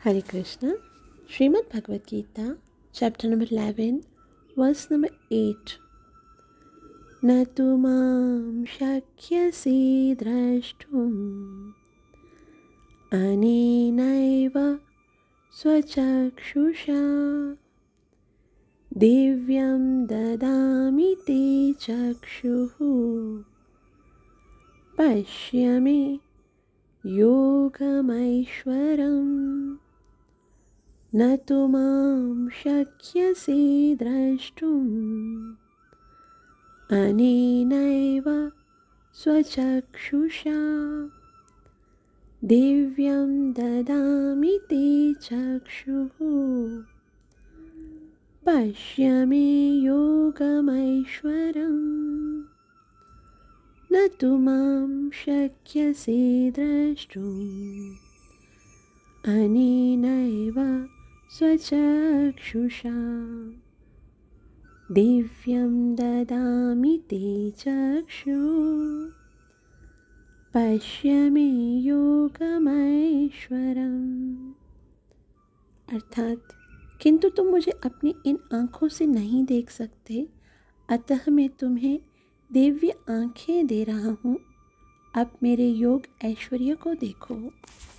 Hare Krishna. Srimad Bhagavad Gita, chapter number 11, verse number 8. Na tu mam shakyasi drashtum anenaiva swachakshusha divyam dadami te chakshuhu pashyami yogamaishwaram. Na tu mam shakyasi drashtum anenaiva swachakshusha divyam dadami te chakshuhu pashyami yogamaishwaram. Na tu mam shakyasi drashtum anenaiva swachakshusha divyam dadami te chakshu pashyami yogamaishwaram. अर्थात किंतु तुम मुझे अपनी इन आँखों से नहीं देख सकते, अतः मैं तुम्हें दिव्य आँखें दे रहा हूँ. अब मेरे योग ऐश्वर्य को देखो.